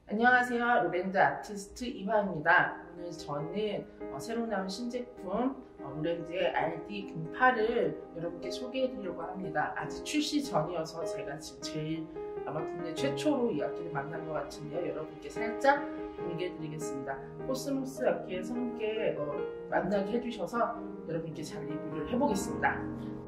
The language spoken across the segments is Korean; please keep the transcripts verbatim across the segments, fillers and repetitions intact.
안녕하세요. 로랜드 아티스트 이화입니다. 오늘 저는 어, 새로 나온 신제품 어, 로랜드의 알디 금팔을 여러분께 소개해 드리려고 합니다. 아직 출시 전이어서 제가 지금 제일 아마 국내 최초로 이 악기를 만난 것 같은데요. 여러분께 살짝 공개해 드리겠습니다. 코스모스 악기에서 함께 어, 만나게 해주셔서 여러분께 잘 리뷰를 해보겠습니다.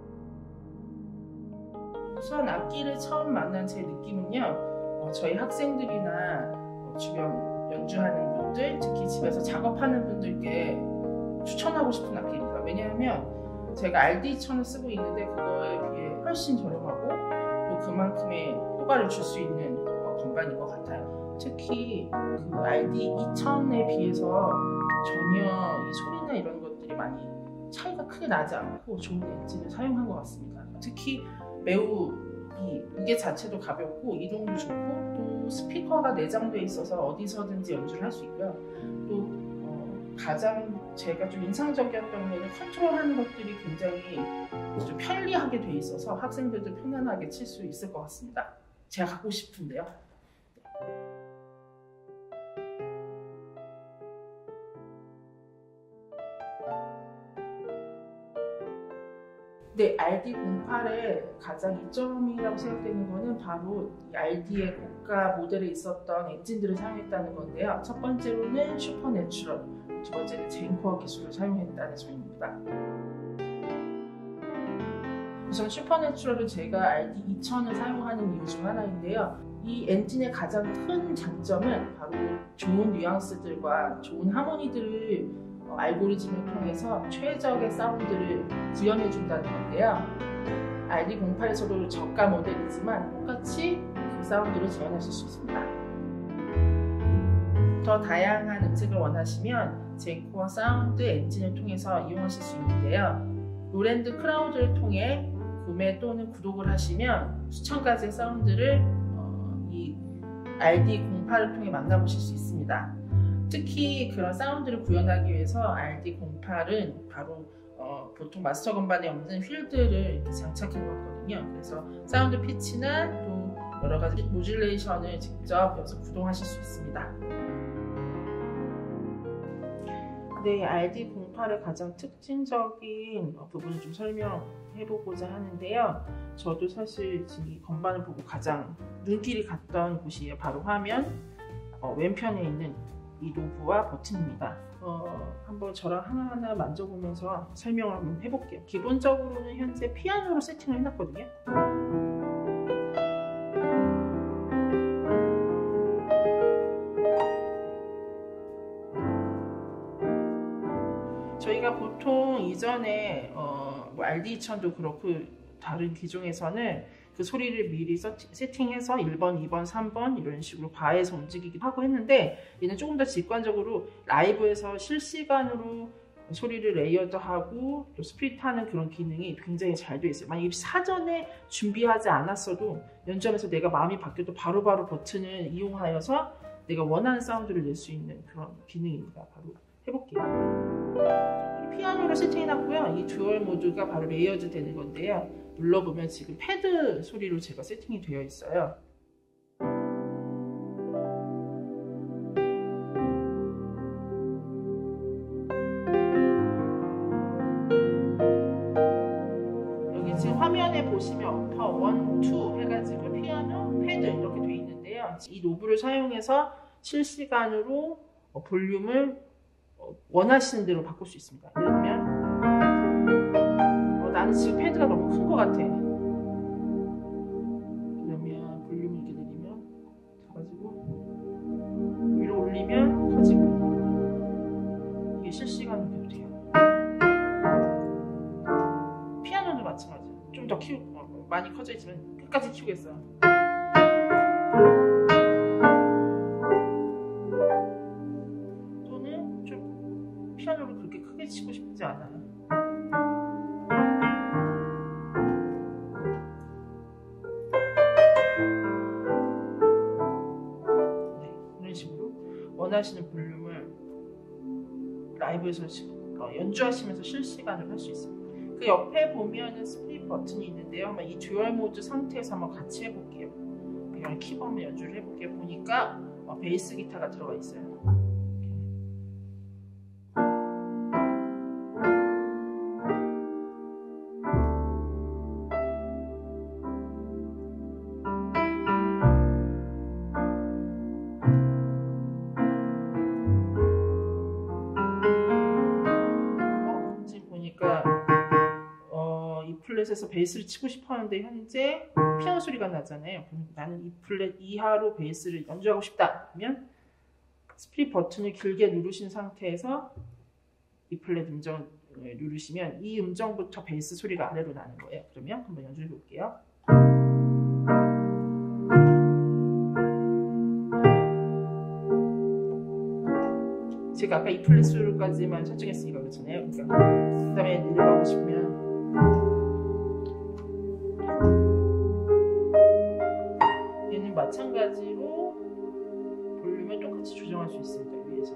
우선 악기를 처음 만난 제 느낌은요. 어, 저희 학생들이나 주변 연주하는 분들, 특히 집에서 작업하는 분들께 추천하고 싶은 악기입니다. 왜냐하면 제가 알디 이천을 쓰고 있는데 그거에 비해 훨씬 저렴하고 또 그만큼의 효과를 줄 수 있는 건반인 것 같아요. 특히 그 알디 이천에 비해서 전혀 이 소리나 이런 것들이 많이 차이가 크게 나지 않고 좋은 엔진을 사용한 것 같습니다. 특히 매우 이 무게 자체도 가볍고 이동도 좋고 또 스피커가 내장되어 있어서 어디서든지 연주를 할 수 있고요. 또 어, 가장 제가 좀 인상적이었던 거는 컨트롤하는 것들이 굉장히 좀 편리하게 돼 있어서 학생들도 편안하게 칠 수 있을 것 같습니다. 제가 갖고 싶은데요. 네, 알디 공팔의 가장 이점이라고 생각되는 것은 바로 이 알디의 고가 모델에 있었던 엔진들을 사용했다는 건데요. 첫 번째로는 슈퍼내추럴, 두 번째는 젠코어 기술을 사용했다는 점입니다. 우선 슈퍼내추럴은 제가 알디 이천을 사용하는 이유 중 하나인데요. 이 엔진의 가장 큰 장점은 바로 좋은 뉘앙스들과 좋은 하모니들을 어, 알고리즘을 통해서 최적의 사운드를 구현해 준다는 건데요. 알디 공팔에서도 저가 모델이지만 똑같이 그 사운드를 재현하실 수 있습니다. 더 다양한 음색을 원하시면 젠코어 사운드 엔진을 통해서 이용하실 수 있는데요. 로랜드 크라우드를 통해 구매 또는 구독을 하시면 수천 가지의 사운드를 어, 이 알디 공팔을 통해 만나보실 수 있습니다. 특히 그런 사운드를 구현하기 위해서 알디 공팔은 바로 어, 보통 마스터 건반에 없는 휠들을 이렇게 장착해 놓았거든요. 그래서 사운드 피치나 또 여러 가지 모듈레이션을 직접 여기서 구동하실 수 있습니다. 네, 알디 공팔의 가장 특징적인 부분을 좀 설명해 보고자 하는데요. 저도 사실 지금 이 건반을 보고 가장 눈길이 갔던 곳이 바로 화면 어, 왼편에 있는 이 노브와 버튼입니다. 어, 한번 저랑 하나하나 만져보면서 설명을 한번 해볼게요. 기본적으로는 현재 피아노로 세팅을 해놨거든요. 저희가 보통 이전에 어, 뭐 알디 이천도 그렇고 다른 기종에서는 그 소리를 미리 세팅해서 일 번, 이 번, 삼 번 이런 식으로 과해서 움직이기도 하고 했는데 얘는 조금 더 직관적으로 라이브에서 실시간으로 소리를 레이어드하고 또 스플릿하는 그런 기능이 굉장히 잘 되어 있어요. 만약에 사전에 준비하지 않았어도 연주하면서 내가 마음이 바뀌어도 바로바로 버튼을 이용하여서 내가 원하는 사운드를 낼 수 있는 그런 기능입니다. 바로 해볼게요. 피아노로 세팅해놨고요. 이 듀얼 모드가 바로 레이어드 되는 건데요. 눌러보면 지금 패드 소리로 제가 세팅이 되어 있어요. 여기 지금 화면에 보시면 어퍼 일, 이 해가지고 피아노, 패드 이렇게 되어 있는데요. 이 노브를 사용해서 실시간으로 볼륨을 원하시는 대로 바꿀 수 있습니다. 예를 들면 어, 나는 지금 패드가 너무 큰 것 같아. 그러면 볼륨을 이렇게 내리면 작아지고 위로 올리면 커지고 이게 실시간으로 돼요. 피아노도 마찬가지예요. 좀 더 키우 어, 많이 커져 있지만 끝까지 키우겠어요. 피아노를 그렇게 크게 치고 싶지 않아요. 네, 이런 식으로 원하시는 볼륨을 라이브에서 어, 연주하시면서 실시간으로 할 수 있습니다. 그 옆에 보면은 스플릿 버튼이 있는데요. 한번 이 듀얼 모드 상태에서 한번 같이 해볼게요. 그냥 키보드 연주를 해볼게요. 보니까 어, 베이스 기타가 들어가 있어요. 어, 지금 보니까 어, 이 플랫에서 베이스를 치고 싶어 하는데 현재 피아노 소리가 나잖아요. 그럼 나는 이 플랫 이하로 베이스를 연주하고 싶다 하면 스플릿 버튼을 길게 누르신 상태에서 이 플랫 음정을 누르시면 이 음정부터 베이스 소리가 아래로 나는 거예요. 그러면 한번 연주해 볼게요. 제가 아까 이 플랫으로까지만 설정했으니까 그렇잖아요. 그러니까 그 다음에 내려가고 싶으면 얘는 마찬가지로 볼륨을 똑같이 조정할 수 있습니다. 위에서.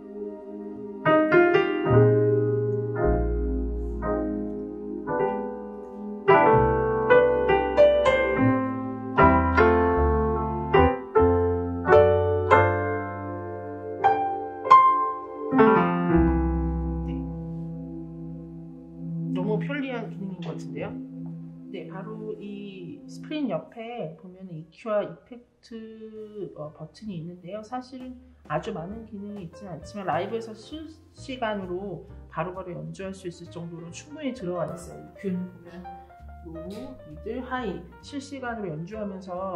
너무 편리한 기능인 것 같은데요. 네, 바로 이 스프링 옆에 보면 이큐와 이펙트 어, 버튼이 있는데요. 사실은 아주 많은 기능이 있지는 않지만 라이브에서 실시간으로 바로바로 연주할 수 있을 정도로 충분히 들어가 있어요. 이큐는 보면 로우, 미들, 하이 실시간으로 연주하면서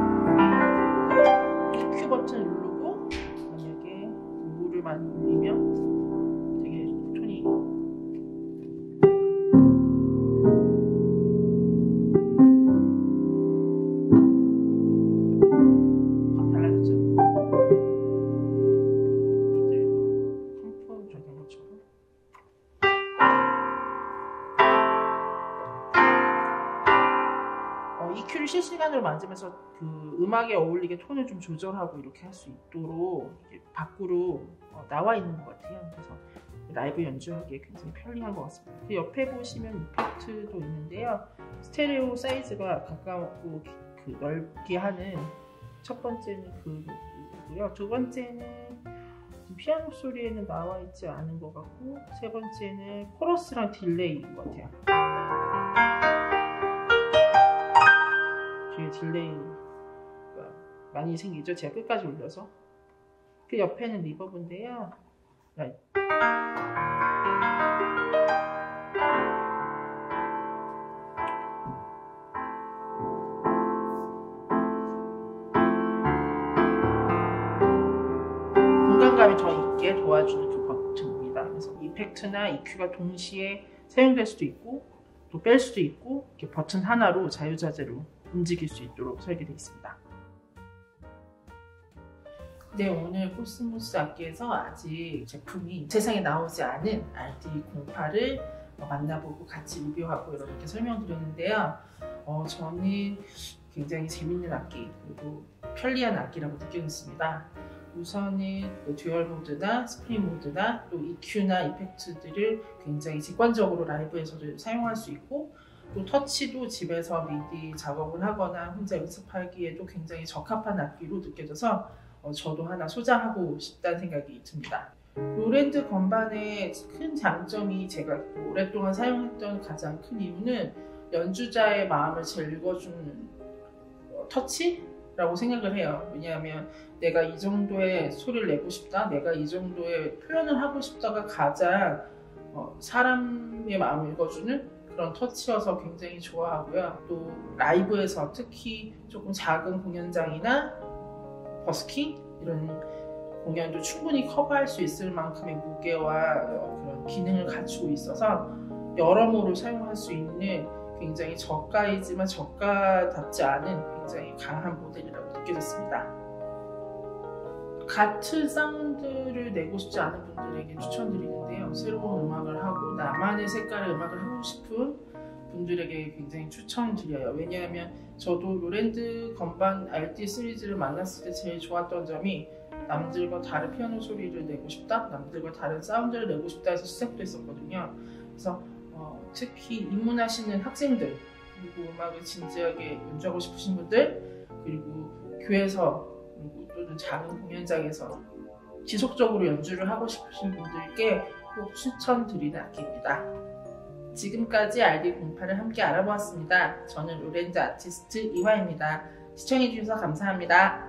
이큐 버튼을 누르고 만약에 로우를 많이 누르면 되게 톤이 이큐를 실시간으로 만지면서 그 음악에 어울리게 톤을 좀 조절하고 이렇게 할 수 있도록 밖으로 어, 나와 있는 것 같아요. 그래서 라이브 연주하기에 굉장히 편리한 것 같습니다. 그 옆에 보시면 이펙트도 있는데요. 스테레오 사이즈가 가까우고 그 넓게 하는 첫 번째는 그거고요. 두 번째는 피아노 소리에는 나와 있지 않은 것 같고, 세 번째는 코러스랑 딜레이인 것 같아요. 뒤에 딜레이가 많이 생기죠. 제가 끝까지 올려서. 그 옆에는 리버브인데요. 공간감이 더 있게 도와주는 그 버튼입니다. 그래서 이펙트나 이큐가 동시에 사용될 수도 있고 또 뺄 수도 있고 이렇게 버튼 하나로 자유자재로 움직일 수 있도록 설계되어 있습니다. 네, 오늘 코스모스 악기에서 아직 제품이 세상에 나오지 않은 알디 공팔을 만나보고 같이 리뷰하고 이렇게 설명드렸는데요. 어, 저는 굉장히 재밌는 악기 그리고 편리한 악기라고 느껴졌습니다. 우선은 그 듀얼 모드나 스프링 모드나 또 이큐나 이펙트들을 굉장히 직관적으로 라이브에서도 사용할 수 있고, 또 터치도 집에서 미디 작업을 하거나 혼자 연습하기에도 굉장히 적합한 악기로 느껴져서 어, 저도 하나 소장하고 싶다는 생각이 듭니다. 로랜드 건반의 큰 장점이 제가 오랫동안 사용했던 가장 큰 이유는 연주자의 마음을 제일 읽어주는 어, 터치라고 생각을 해요. 왜냐하면 내가 이 정도의 소리를 내고 싶다, 내가 이 정도의 표현을 하고 싶다가 가장 어, 사람의 마음을 읽어주는 그런 터치여서 굉장히 좋아하고요. 또 라이브에서 특히 조금 작은 공연장이나 버스킹 이런 공연도 충분히 커버할 수 있을 만큼의 무게와 그런 기능을 갖추고 있어서 여러모로 사용할 수 있는 굉장히 저가이지만 저가답지 않은 굉장히 강한 모델이라고 느껴졌습니다. 같은 사운드를 내고 싶지 않은 분들에게 추천드리는데요. 새로운 음악을 하고 나만의 색깔의 음악을 하고 싶은 분들에게 굉장히 추천드려요. 왜냐하면 저도 로랜드 건반 알디 시리즈를 만났을 때 제일 좋았던 점이 남들과 다른 피아노 소리를 내고 싶다, 남들과 다른 사운드를 내고 싶다 해서 시작도 했었거든요. 그래서 어, 특히 입문하시는 학생들, 그리고 음악을 진지하게 연주하고 싶으신 분들, 그리고 교회에서 그리고 또는 작은 공연장에서 지속적으로 연주를 하고 싶으신 분들께 꼭 추천드리는 악기입니다. 지금까지 알디 공팔을 함께 알아보았습니다. 저는 로렌즈 아티스트 이화입니다. 시청해주셔서 감사합니다.